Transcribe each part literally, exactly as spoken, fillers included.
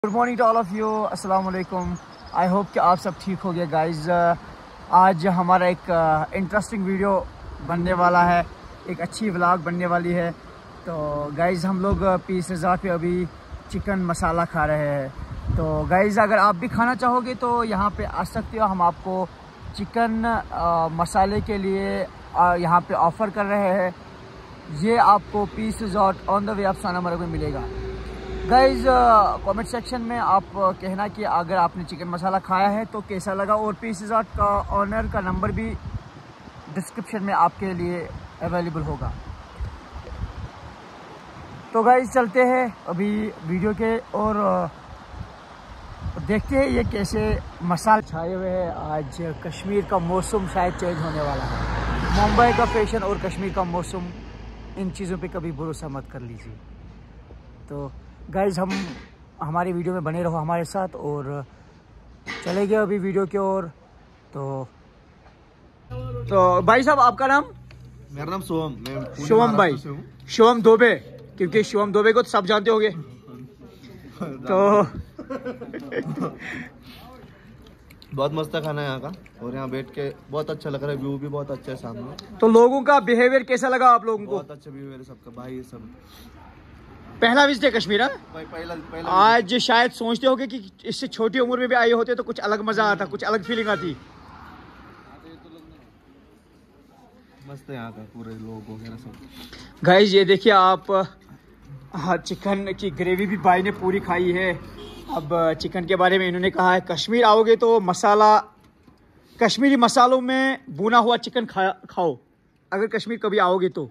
Good morning to all of you, अस्सलाम वालेकुम। I hope कि आप सब ठीक हो गए गाइज़। आज हमारा एक इंटरेस्टिंग वीडियो बनने वाला है, एक अच्छी व्लॉग बनने वाली है। तो गाइज़ हम लोग पीस रिज़ॉर्ट पे अभी चिकन मसाला खा रहे हैं। तो गाइज़ अगर आप भी खाना चाहोगे तो यहाँ पे आ सकते हो। हम आपको चिकन आ, मसाले के लिए आ, यहाँ पे ऑफ़र कर रहे हैं। ये आपको peace resort on the way of Sonamarg में मिलेगा। गाइज़ कमेंट सेक्शन में आप कहना कि अगर आपने चिकन मसाला खाया है तो कैसा लगा, और पीस रिज़ॉर्ट का ऑनर का नंबर भी डिस्क्रिप्शन में आपके लिए अवेलेबल होगा। तो गाइज़ चलते हैं अभी वीडियो के और देखते हैं ये कैसे मसाले छाए हुए हैं। आज कश्मीर का मौसम शायद चेंज होने वाला है। मुंबई का फैशन और कश्मीर का मौसम, इन चीज़ों पे कभी भरोसा मत कर लीजिए। तो गाइज़ हम हमारी वीडियो में बने रहो हमारे साथ और चले गए अभी वीडियो की ओर। तो तो भाई साहब आपका नाम? मेरा नाम सोहम। मैं शिवम भाई, शिवम दोबे, क्योंकि शिवम दोबे को तो सब जानते होंगे। तो बहुत मस्त है खाना यहाँ का, और यहाँ बैठ के बहुत अच्छा लग रहा है। व्यू भी बहुत अच्छा है सामने। तो लोगों का बिहेवियर कैसा लगा आप लोगों को? बहुत अच्छा बिहेवियर है सबका भाई। सब पहला विजिट है कश्मीर। पहला पहला आज शायद सोचते होगे कि इससे छोटी उम्र में भी आए होते तो कुछ अलग मजा आता, कुछ अलग फीलिंग आती। मस्त है यहाँ का पूरे लोग वगैरह सब। गाइस ये देखिए आप, हाँ चिकन की ग्रेवी भी भाई ने पूरी खाई है। अब चिकन के बारे में इन्होंने कहा है कश्मीर आओगे तो मसाला, कश्मीरी मसालों में भुना हुआ चिकन खा खाओ अगर कश्मीर कभी आओगे तो।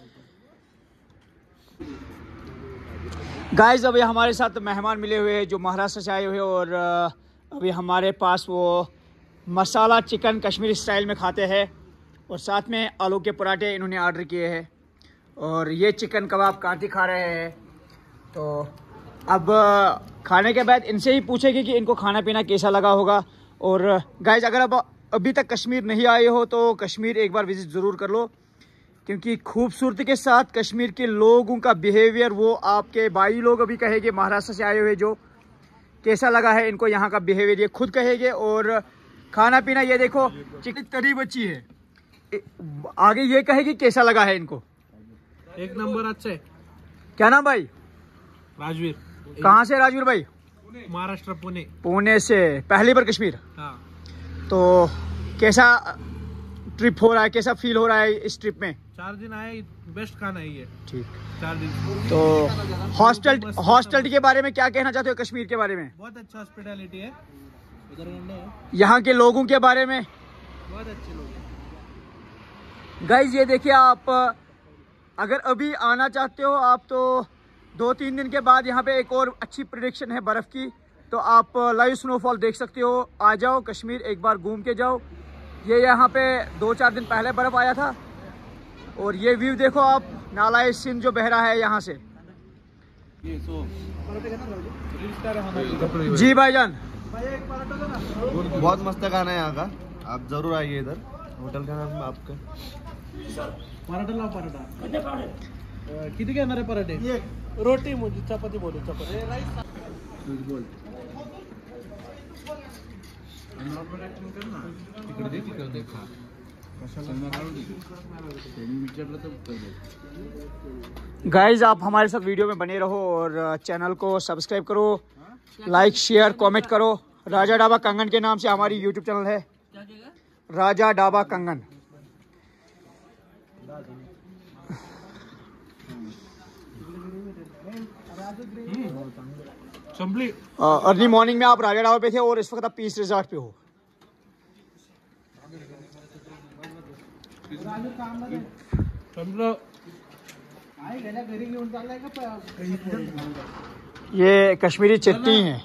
गाइस अभी हमारे साथ मेहमान मिले हुए हैं जो महाराष्ट्र से आए हुए हैं, और अभी हमारे पास वो मसाला चिकन कश्मीरी स्टाइल में खाते हैं, और साथ में आलू के पराठे इन्होंने ऑर्डर किए हैं, और ये चिकन कबाब कांटी खा रहे हैं। तो अब खाने के बाद इनसे ही पूछेंगे कि इनको खाना पीना कैसा लगा होगा। और गाइस अगर आप अभी तक कश्मीर नहीं आए हो तो कश्मीर एक बार विज़िट ज़रूर कर लो, क्योंकि खूबसूरती के साथ कश्मीर के लोगों का बिहेवियर, वो आपके भाई लोग अभी कहेंगे महाराष्ट्र से आए हुए जो कैसा लगा है इनको यहाँ का बिहेवियर, ये खुद कहेंगे। और खाना पीना ये देखो, चिकन तरी बची है, आगे ये कहेगी कैसा लगा है इनको। एक नंबर अच्छा है। क्या नाम भाई? राजवीर। कहाँ से राजवीर भाई? महाराष्ट्र, पुणे। पुणे से पहली बार कश्मीर? हाँ। तो कैसा ट्रिप हो रहा है, कैसा फील हो रहा है इस ट्रिप में? चार दिन आए, बेस्ट खाना है ये। ठीक, चार दिन। तो हॉस्टल हॉस्टल के बारे में क्या कहना चाहते हो कश्मीर के बारे में? बहुत अच्छा हॉस्पिटैलिटी है इधर। यहाँ के लोगों के बारे में बहुत अच्छे लोग हैं। गाइज ये देखिए आप, अगर अभी आना चाहते हो आप तो दो तीन दिन के बाद यहाँ पे एक और अच्छी प्रेडिक्शन है बर्फ़ की, तो आप लाइव स्नोफॉल देख सकते हो। आ जाओ कश्मीर, एक बार घूम के जाओ। ये यहाँ पे दो चार दिन पहले बर्फ़ आया था, और ये व्यू देखो आप, नाला सिंध जो बह रहा है यहाँ से। जी भाईजान। बहुत मस्त खाना है यहाँ का, आप जरूर आइए इधर। होटल का नाम आपका? पराठा लाओ, पराठा किती घेणार आहे पराठे? रोटी मुझे चपाती बोलो, चपाती बोल। गाइज आप हमारे साथ वीडियो में बने रहो और चैनल को सब्सक्राइब करो, लाइक शेयर कमेंट करो। राजा ढाबा कंगन के नाम से हमारी यूट्यूब चैनल है, राजा ढाबा कंगन। अर्ली मॉर्निंग में आप राजा ढाबा पे थे और इस वक्त आप पीस रिजॉर्ट पे हो। ये कश्मीरी चटनी है।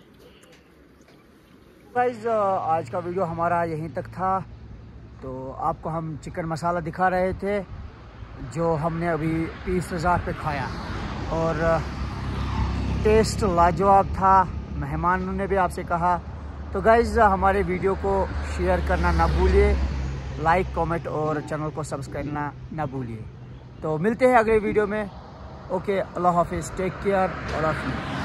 गाइस आज का वीडियो हमारा यहीं तक था। तो आपको हम चिकन मसाला दिखा रहे थे जो हमने अभी पीस रिजॉर्ट पे खाया, और टेस्ट लाजवाब था। मेहमानों ने भी आपसे कहा। तो गाइस हमारे वीडियो को शेयर करना ना भूलिए, लाइक कमेंट और चैनल को सब्सक्राइब करना ना भूलिए। तो मिलते हैं अगले वीडियो में। ओके, अल्लाह हाफिज़, टेक केयर, अल्लाह हाफिज़।